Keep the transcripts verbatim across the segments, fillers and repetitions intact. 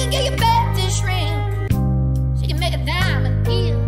can get your bedfish ring. She can make a diamond eel.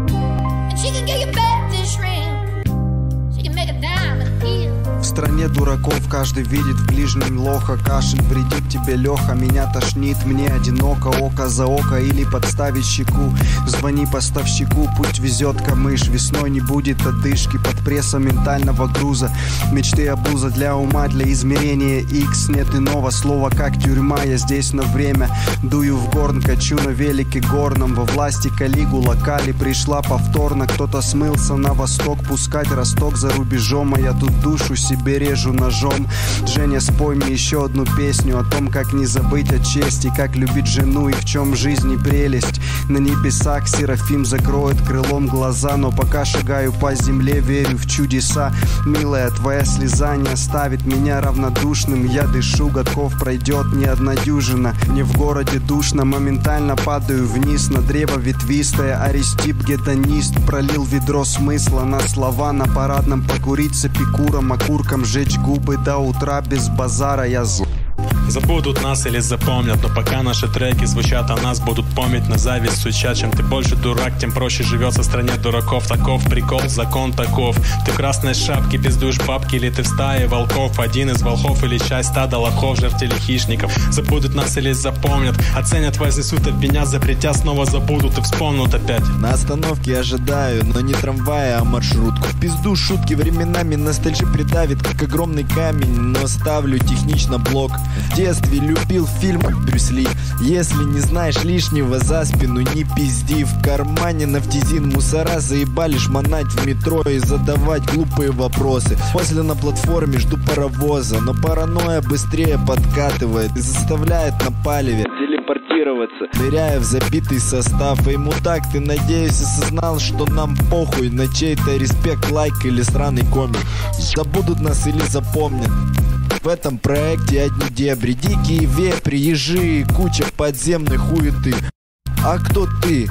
And she can get your bedfish ring. She can make a diamond eel. В стране дураков каждый видит в ближнем лоха. Кашель вредит тебе, Леха, меня тошнит, мне одиноко. Око за око или подставить щеку. Звони поставщику, пусть везет камыш. Весной не будет одышки под прессом ментального груза. Мечты обуза для ума, для измерения X. Нет иного слова, как тюрьма, я здесь на время. Дую в горн, качу на велике горном. Во власти Калигула, Кали пришла повторно. Кто-то смылся на восток, пускать росток за рубежом. А я тут душу себе режу ножом. Женя, спой мне еще одну песню о том, как не забыть о чести, как любить жену и в чем жизнь и прелесть. На небесах Серафим закроет крылом глаза, но пока шагаю по земле, верю в чудеса. Милая, твоя слеза не оставит меня равнодушным. Я дышу, годков пройдет не одна дюжина. Мне в городе душно, моментально падаю вниз. На древо ветвистое, Аристип гедонист. Пролил ведро смысла на слова. На парадном покурить с эпикуром, окурком жечь губы до утра без базара. Я зл. Забудут нас или запомнят, но пока наши треки звучат, о нас будут помнить на зависть стучат. Чем ты больше дурак, тем проще живется в стране дураков. Таков прикол, закон таков. Ты в красной шапке пиздуешь бабки, или ты в стае волков. Один из волхов или часть стада лохов, жертв или хищников. Забудут нас или запомнят, оценят, вознесут от меня, запретят, снова забудут и вспомнут опять. На остановке ожидаю, но не трамвая, а маршрутку. В пизду шутки временами ностальжи придавит, как огромный камень, но ставлю технично блок. В детстве любил фильм Брюс Ли. Если не знаешь лишнего за спину, не пизди. В кармане нафтизин, мусора заебали шмонать в метро и задавать глупые вопросы. После на платформе жду паровоза, но паранойя быстрее подкатывает и заставляет на палеве телепортироваться, ныряя в забитый состав. И мудак, ты, надеюсь, осознал, что нам похуй на чей-то респект, лайк или сраный комик. Забудут нас или запомнят. В этом проекте одни дебри, дикие вепри, ежи, куча подземной хуеты. А кто ты?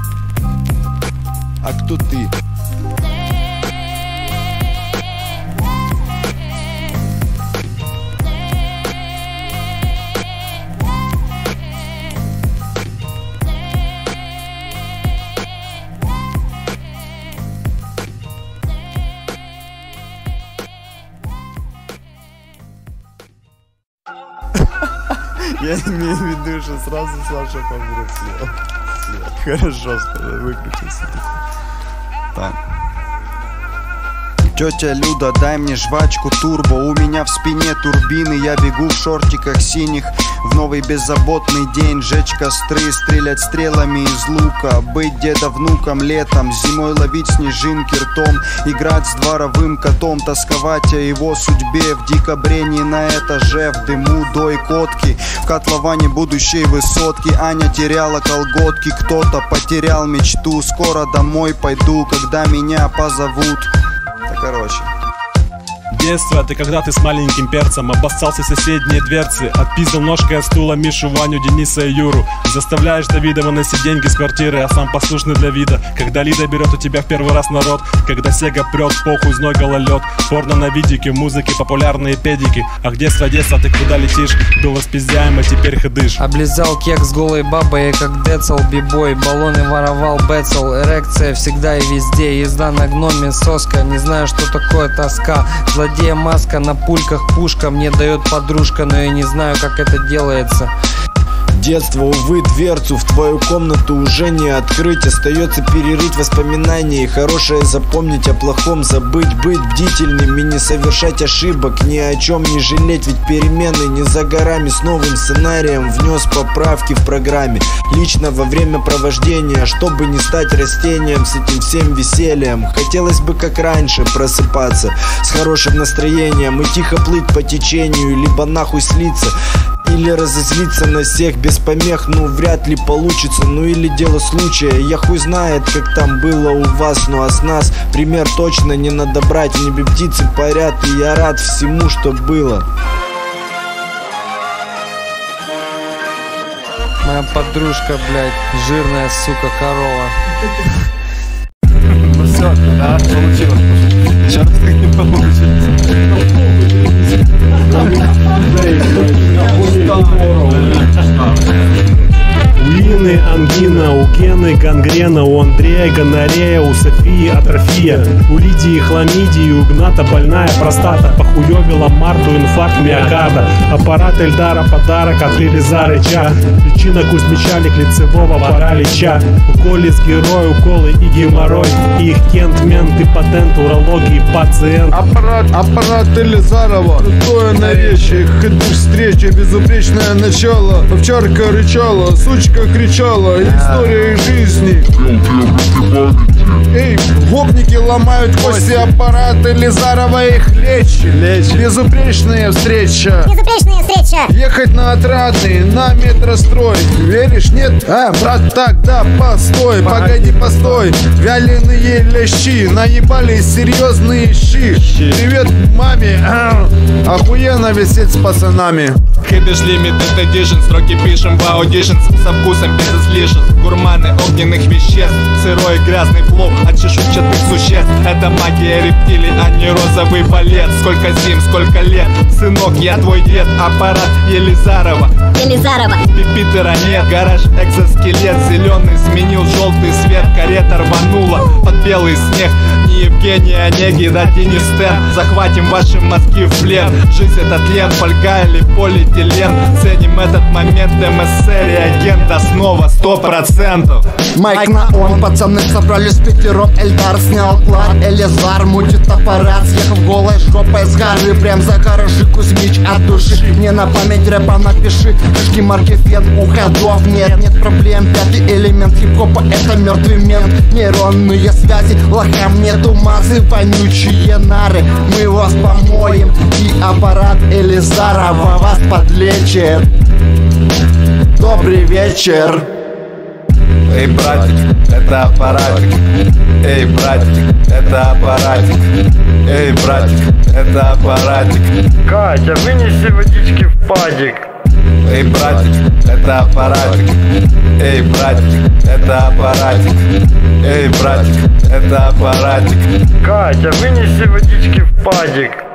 А кто ты? Я имею в виду, что сразу Саша Павлов слева. Хорошо, выключился. Так. Тетя Люда, дай мне жвачку турбо. У меня в спине турбины, я бегу в шортиках синих. В новый беззаботный день жечь костры, стрелять стрелами из лука. Быть деда внуком летом, зимой ловить снежинки ртом. Играть с дворовым котом, тосковать о его судьбе. В декабре не на этаже, в дыму дой котки. В котловане будущей высотки Аня теряла колготки, кто-то потерял мечту. Скоро домой пойду, когда меня позовут. Да, короче. Детство, это когда ты с маленьким перцем обоссался в соседние дверцы, отпиздил ножкой от стула Мишу, Ваню, Дениса и Юру. Заставляешь Давида выносить деньги с квартиры, а сам послушный для вида. Когда Лида берет у тебя в первый раз народ, когда Сега прет, похуй, зной, гололед. Порно на видике, музыки, популярные педики. Ах, детство, детство, ты куда летишь? Был распиздяем, а теперь ходишь. Облизал кек с голой бабой, как Децл, бибой. Баллоны воровал Бецл, эрекция всегда и везде. Езда на гноме, соска, не знаю, что такое тоска. Злодея маска, на пульках пушка мне дает подружка, но я не знаю, как это делается. Детство, увы, дверцу в твою комнату уже не открыть. Остается перерыть воспоминания и хорошее запомнить, о плохом забыть. Быть бдительным и не совершать ошибок, ни о чем не жалеть, ведь перемены не за горами. С новым сценарием внес поправки в программе. Лично во время провождения, чтобы не стать растением с этим всем весельем. Хотелось бы, как раньше, просыпаться с хорошим настроением и тихо плыть по течению, либо нахуй слиться, или разозлиться на всех без помех. Ну, вряд ли получится, ну или дело случая. Я хуй знает, как там было у вас, ну а с нас пример точно не надо брать. В небе птицы парят, и я рад всему, что было. Моя подружка, блядь, жирная, сука, корова. Ну все, да, получилось. Сейчас так не получится. Лены гангрена, у Андрея гонорея, у Софии атрофия, у Лидии хламидии, у Гната больная простата, похуёвила Марту инфаркт миокарда. Аппарат Эльдара подарок от Елизарыча, личина Кузьмичалик лицевого паралича, уколис герой, уколы и геморрой, их кент, мент и патент, урологии пациент. Аппарат, аппарат Елизарова, крутое наречие, ходы встречи, безупречное начало. Овчарка рычала, сучка кричала, история из жизни. Эй, гопники ломают кости, аппарат Елизарова их лечит. Лечит. Безупречная встреча. Безупречная встреча. Ехать на Отрадный, на метрострой. Веришь, нет? А, брат, так, да, постой, погоди, постой. Вяленые лящи, наебались серьезные щи. Привет маме, охуенно висеть с пацанами. Хэбиш Limited Edition, строки пишем в Auditions, со вкусом без излишеств, гурманы огненных веществ, сырой и грязный флоу от чешуйчатых существ. Это магия рептилий, а не розовый балет. Сколько зим, сколько лет, сынок, я твой дед. Аппарат Елизарова, Елизарова. Пипитера нет, гараж экзоскелет зеленый сменил желтый свет, карета рванула под белый снег. Не Евгений Онегин, да Денис Тен, захватим ваши мозги в плен. Жизнь это тлен, фольга или полиэтилен. Ценим этот момент, МС реагента снова сто процентов. Майк на он, пацаны собрались пятером. Эльдар снял план, Элизар мутит аппарат, съехав голой жопой с горы, прям за гаражи Кузьмич от души. Мне на память рэпа напиши, фишки марки фен, у ходов нет, нет проблем. Пятый элемент хип-хопа это мертвый мент. Нейронные связи, лохам нету мазы, вонючие нары, мы вас помоем. И аппарат Елизарова вас подлечит. Добрый вечер. Эй, братик, это аппаратик. Эй, братик, это аппаратик. Эй, братик, это аппаратик. Катя, вынеси водички в падик. Эй, братик, это аппаратик. Эй, братик, это аппаратик. Эй, братик, это аппаратик. Катя, вынеси водички в падик.